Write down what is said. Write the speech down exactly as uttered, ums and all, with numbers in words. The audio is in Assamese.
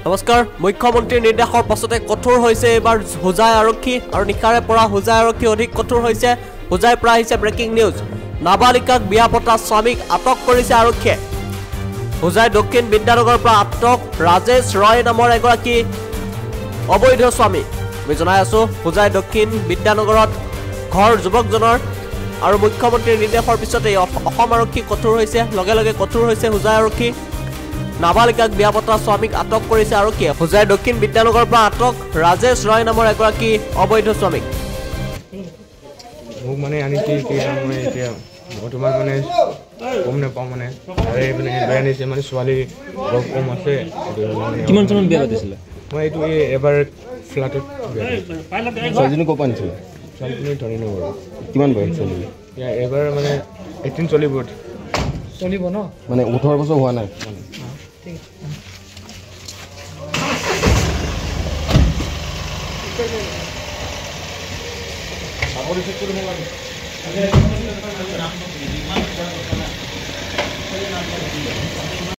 নমস্কাৰ মুখ্যমন্ত্ৰীৰ নিৰ্দেশৰ পাছতে কঠোৰ হৈছে এবাৰ হোজাই আৰক্ষী আৰু নিশাৰে পৰা হোজাই আৰক্ষী অধিক কঠোৰ হৈছে হোজাই পৰা আহিছে ব্ৰেকিং নিউজ নাবালিকাক বিয়া পতা স্বামীক আটক কৰিছে আৰক্ষীয়ে হোজাই দক্ষিণ বিদ্যানগৰৰ পৰা আটক ৰাজেশ ৰয় নামৰ এগৰাকী অবৈধ স্বামী আমি জনাই আছো হোজাই দক্ষিণ বিদ্যানগৰত ঘৰ যুৱকজনৰ আৰু মুখ্যমন্ত্ৰীৰ নিৰ্দেশৰ পিছতে অসম আৰক্ষী কঠোৰ হৈছে লগে লগে কঠোৰ হৈছে হোজাই আৰক্ষী নাবালিকাক বিয়া পতা স্বামীক আটক কৰিছে আৰক্ষীয়ে হোজাই দক্ষিণ বিদ্যানগৰৰ পৰা আটক ৰাজেশ ৰয় নামৰ এগৰাকী অবৈধ স্বামীক মোক মানে আনিছে এতিয়া মই এতিয়া বৰ্তমান মানে গম নাপাওঁ মানে আৰে মানে বেয়া নিছে মানে ছোৱালী লগ কম আছে কিমান চনত বিয়া পাতিছিলে মই এইটো এই এবাৰ ফ্লাটত ছোৱালীজনী ক'ৰ পৰা আনিছিলে ছোৱালীজনী ধৰি নগৰ কিমান বয়স ছোৱালী এবাৰ মানে এইটিন চলিব চলিব ন মানে ওঠৰ বছৰ হোৱা নাই ঠিক আছে